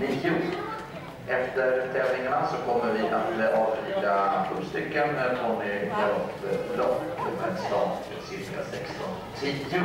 9. Efter tävlingarna så kommer vi att avrida 7 stycken ponnygalopplopp med start cirka 16:10.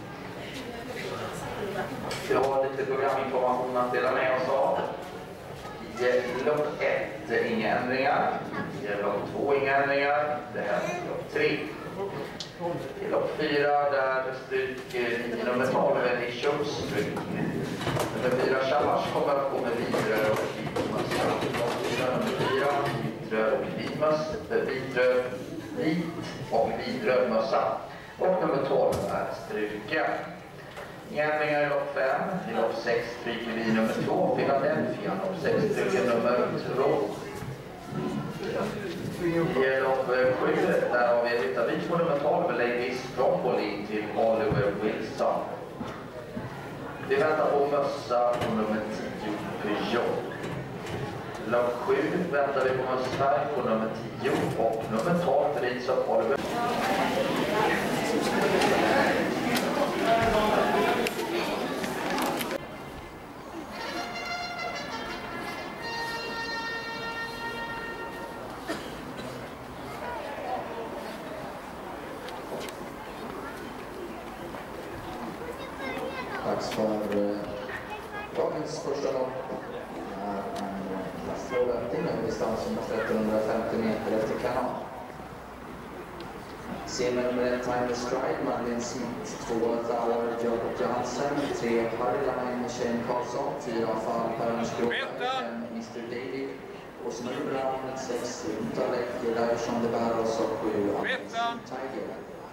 Vi har lite programinformation att dela med oss av. I lopp 1 inga ändringar. I lopp 2 inga ändringar. Det här är lopp 3. I lopp 4 där stryker nummer 12 i Köpstryk. Nummer 4 Chalmers kommer att gå med vidröd och vitmössa. Nummer 4 vitröd och vit och vitröd mössa. Och nummer 12 är stryka. Ändringar i lopp 5. I lopp 6 stryker vi nummer 2 Philadelphia. Lopp 6 stryker nummer 2. I lopp 7 där har vi ryttarbyte på nummer 12 Ladies Broccoli till Oliver Wilson. Vi väntar på mössa på nummer 10 Peugeot. Lopp 7 väntar vi på mössa på nummer 10 och nummer 12 rids av Oliver. Dags för dagens första lopp. Det är en lastfrågvättning med distans om 1350 meter efter kanal. Serie nummer 1 Time Stride, Madeleine Smith, 2 Tower, Jacob Johansson, 3 Harryline, Shane Karlsson, 4 Fall, Per-Ernst 5 Mr. David, Osmar Brown, 6 Utalek, Larsson de Barros och 7 Tiger.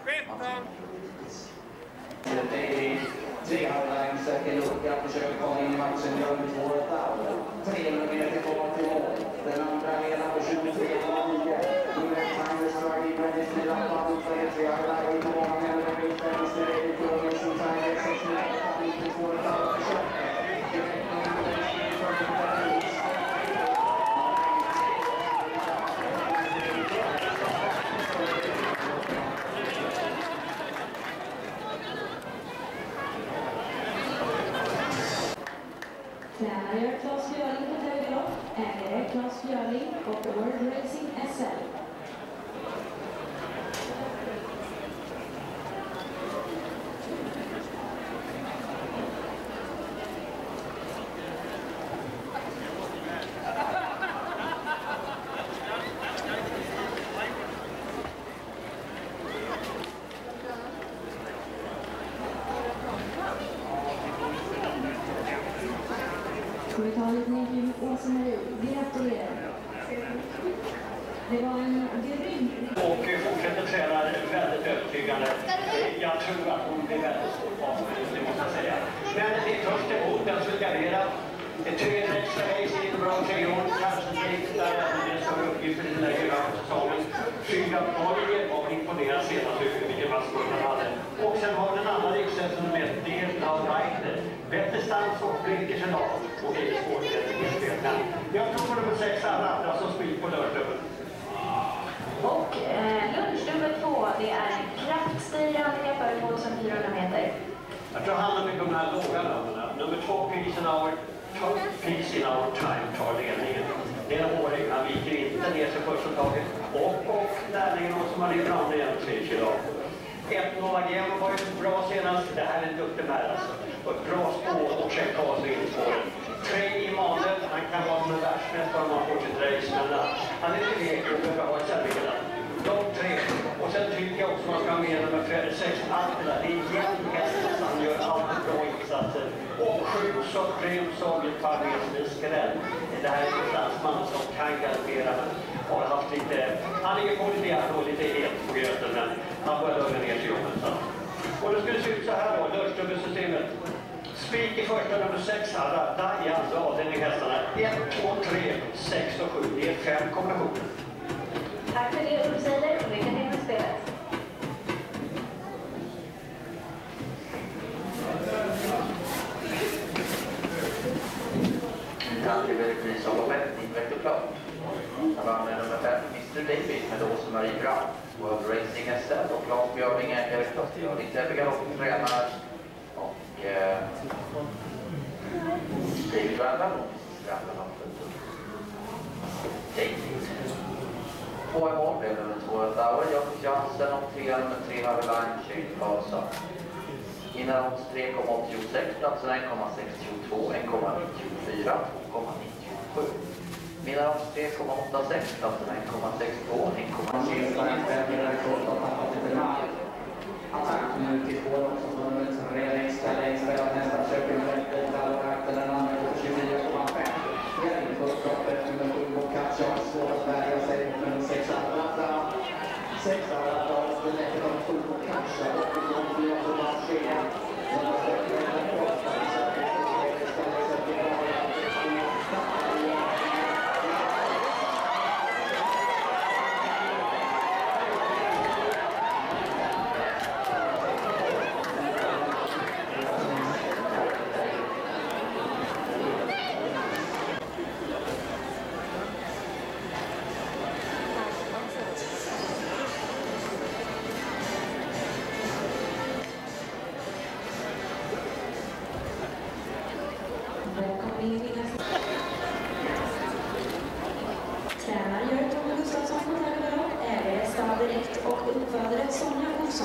David, 3 Harryline, säker lucka, försöker komma in i matchen, gör med 2 Tower. 300 meter kvar till mål. Den andra hela på 23,9. Nummer 1 Time Stride i Brennys lilla plan, 3 Harryline, på många menar med ut, Mr. David, Kungen som Tiger, 6 meter, 2 Tower, försöker. Tränare Claes Björling på Tävgalopp, ägare Claes Björling och World Racing SL. Får vi ta en liten intervju med Åsa-Marie? Gratulerar! Det var en grym... Och fortsätter träna väldigt övertygande. Jag tror att hon blir väldigt svårt avsnitt, det måste jag säga. Men det är först emot den som garderar. Ett tredje extra race i en bra 3 år. Kanske där det är en större uppgift för den där hela säsongen. Fyra Norge var imponerad senast vilken massor han hade. Och sen har den andra rikshästen med del av Reiter. Bättre stans och blinkers av. Och det är svårt att jag tror på nummer 6 alla andra som spyr på lördagen. Och lunch nummer 2, det är en kraftstyrande handikappare på 2400 meter. Jag tror han har mycket om de här låga lönerna. Nummer 2 Peace in our time tar ledningen. Det är en hårig, han viker inte ner sig första taget. Och lärlingen också Marie Brande igen 3 kilo. 1 Nova Gem var ju bra senast. Det här är en duktig med alltså. Och ett bra spår och check av sig in spåret. 3 i Manuel, han kan vara som en världsmästare om han får sitt race. Men han är lite lek och behöver ha ett särskilt. De 3. Och sen tycker jag också man ska ha med nummer 36 Attila. Det är jämnt hästar, han gör alltid bra insatser. Och 7 så Prym Sovjet Farmés med skräll. Det här är en fransman som kan garantera. Har haft lite, han ligger på lite hjärta och lite het på gröten, men han börjar lugna ner sig jobbet. Och det skulle se ut så här då, lörsdubbelsystemet. Spik i första, nummer 6, Radda i andra avdelning hästarna. 1, 2, 3, 6 och 7. Det är 5 kombinationer. Tack för det, Ulf säger, och lycka till med spelet. Tack till repris av lopp 1 i Vätteplan. Han vann med nummer 5 Mr. David med Åsa-Marie Brown. World Racing SL och Claes Björling är Claes Björling tränar och David Wernberg gamla loppet. Två i mål blev det med 2 Tower, Jakob Jansen och 3 med 3 Haveline, Shane Karlsson. Innan 3,86, platserna 1,62, 1,94, 2,97. Innan 3,86, platserna 1,62, 1,94. Attack nu till 2 också från nummer 3 längst nästa försöker med den andra på 24,5. Fjärring på upploppet nummer 7 mot Katjan, svårt att värja sig mot nummer 6 Atlanta. 6 Atlanta, det läcker de 7 mot Katjan och ifrån 4 på Marskén. Nummer 6 med Costa, Tränare gör Tommy Gustafsson på Tällberg, ägare Stad Direkt och uppfödare Sonja Olsson.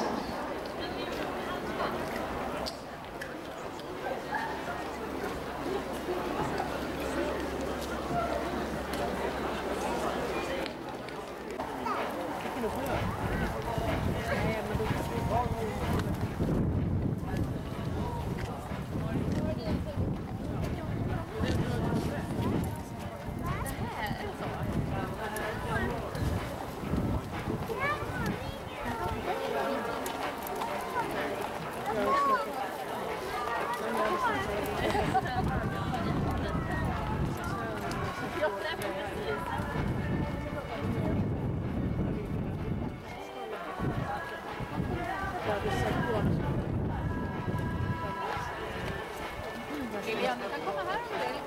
Lilian, du kan komma här om du vill.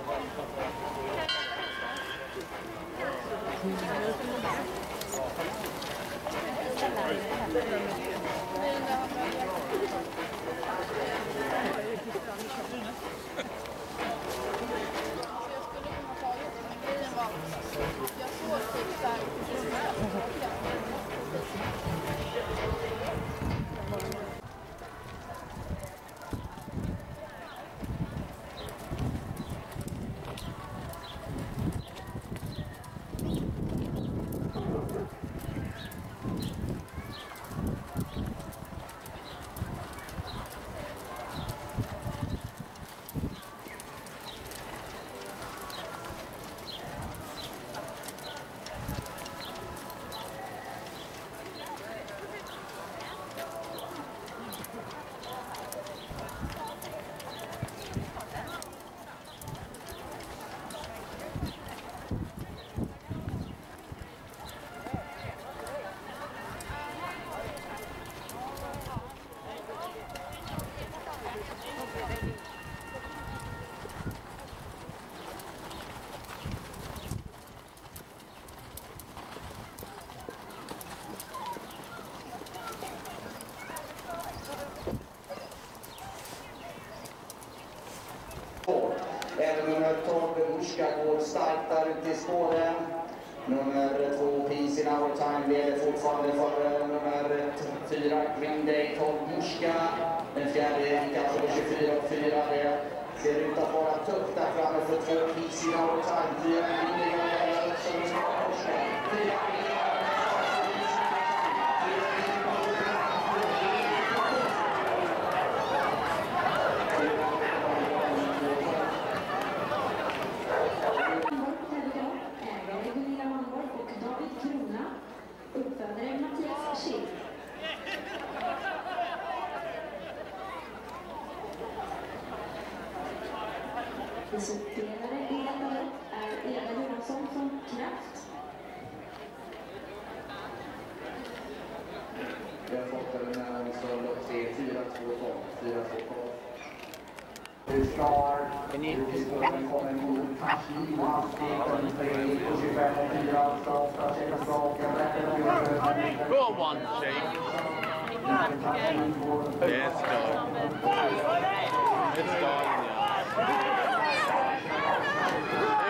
Även nummer 12, Muska, går starkt där ute i spåren. Nummer 2, Peace in Our Time, leder fortfarande för nummer 4, Green Day, 12, Muska. Den fjärde kanske 24,4. Det ser ut att vara tufft där framme för 2, Peace in Our Time. 4, Green Day, som ska Muska. 4, Resulterare i detta lopp är Eva Johansson från Kraft. Vi har fått den här lopp 3, 4, 2, 12, 4, 2, 12. Du klar. Utspåren kommer mot Kashi. Hastighet 25 och 4. Starta, känna saker. Go on, Shane. Yes, go. It's starting now.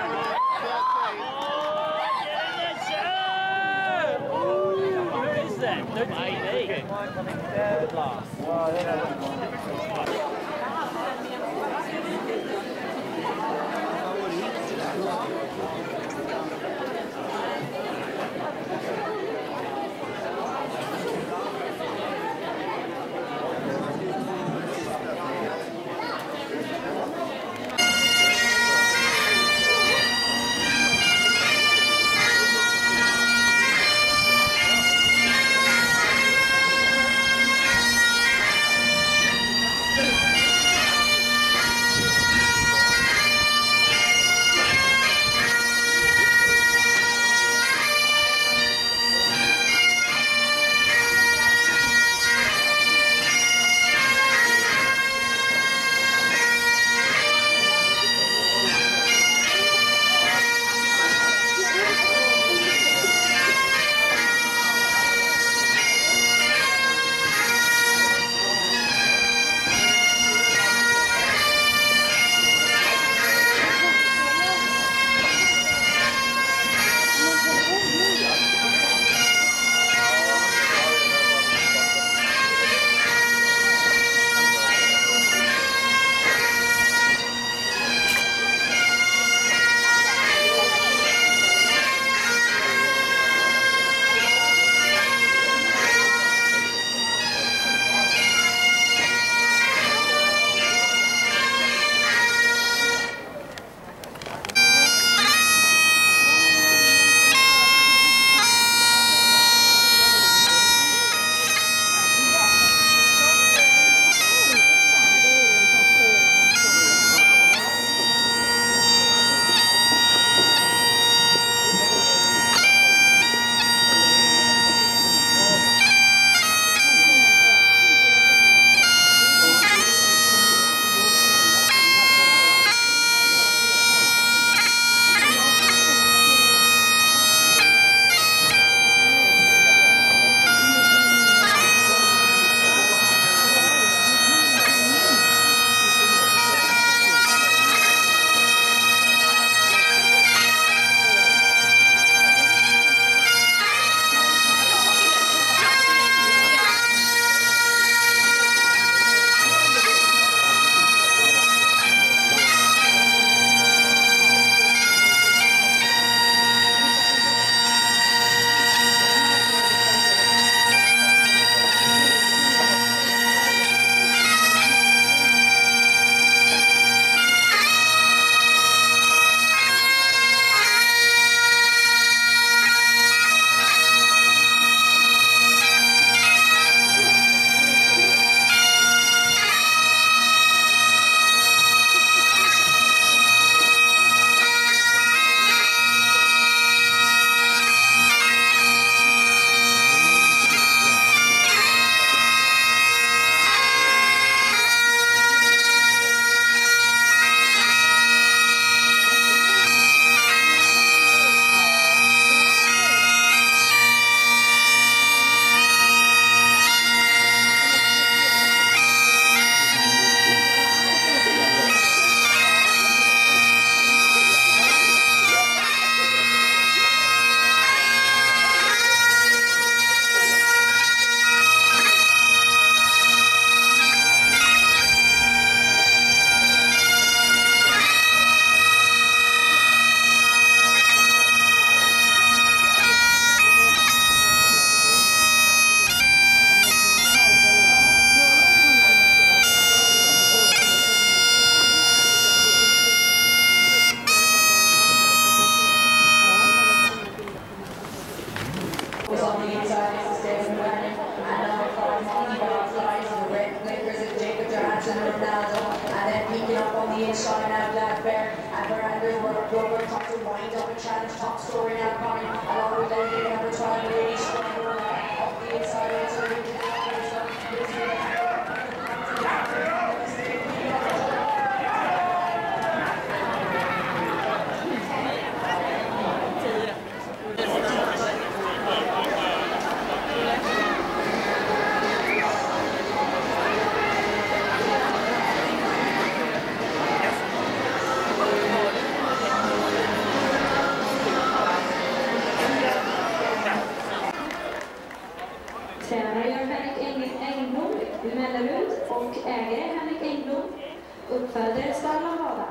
och ägare Henrik Engblom, uppfödare Stall och Hada.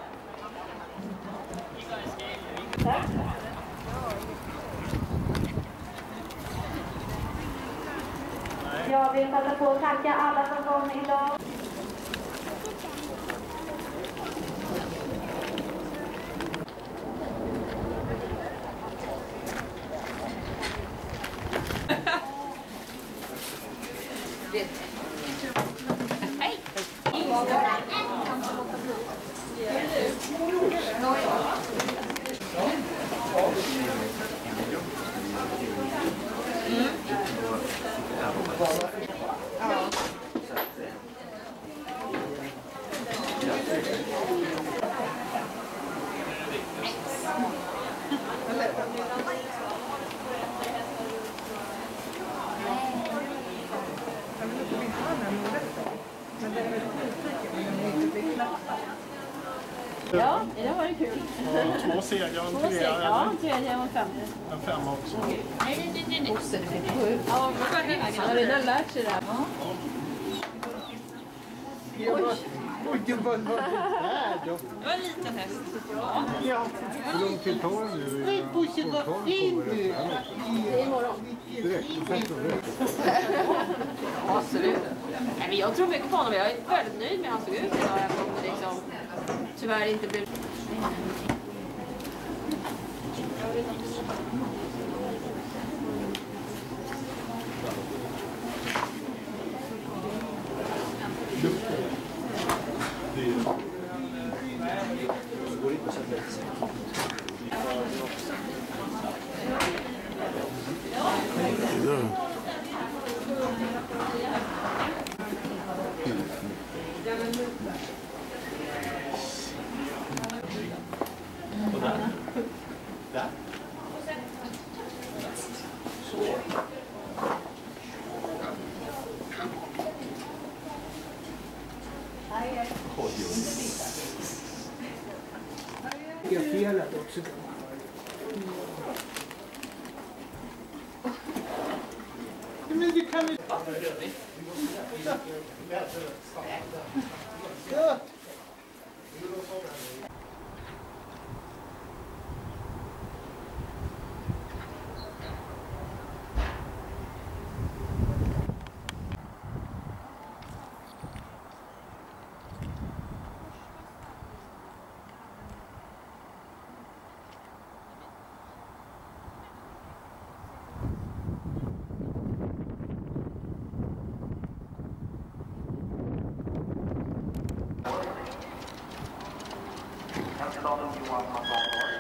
Tack. Jag vill passa på att tacka alla som kom idag. Ja, det var det kul. Två segrar och en trea. Ja, en tredje och en femte. En femma också. Nej. Bosse, det fick gå ut. Ja, han har redan lärt sig det här. Oj, vad var det där då? Det var en liten häst. Ja. Hur lång tid tar det nu? Nej, Bosse, vad fin du är. Det är imorgon. Direkt, Absolut. Nej, men jag tror mycket på honom. Jag är väldigt nöjd med hur han såg ut idag. Jag kommer liksom tyvärr inte bli... Där. Så. Det är felet också. Men det kan vi... Ja. Kandidaten Johan Hansson.